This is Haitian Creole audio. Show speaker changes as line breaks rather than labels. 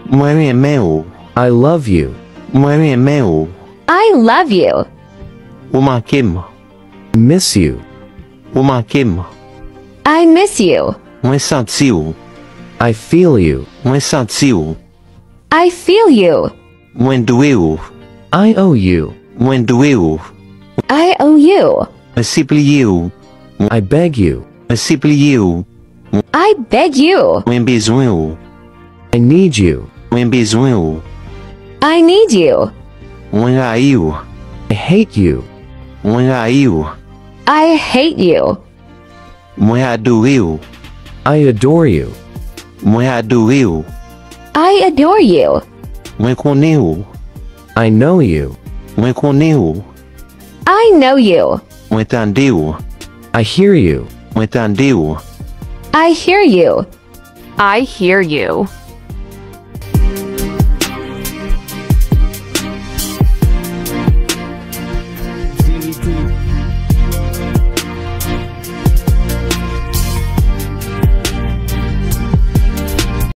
Mwen meu.
I love you.
Mwen meu.
I love you.
Umakim.
Miss you.
Umakim.
I miss you.
Mwen santiu.
I feel you.
Mwen santiu.
I feel you.
Mwen doeu.
I owe you.
Mwen doeu.
I owe you.
Mwen sipliu.
I beg you.
Mwen sipliu.
I beg you.
Mwen bezwen.
I need you.
Mwen bezwen.
I need you.
Mwen raiu.
I hate you.
Mwen raiu.
I hate you.
Mwen adoreu.
I adore you.
Mwen adoreu.
I adore you.
Mwen koneu.
I know you.
Mwen koneu.
I know you.
Mwen tendeu.
I hear you.
Mwen tendeu.
I hear you.
I hear you.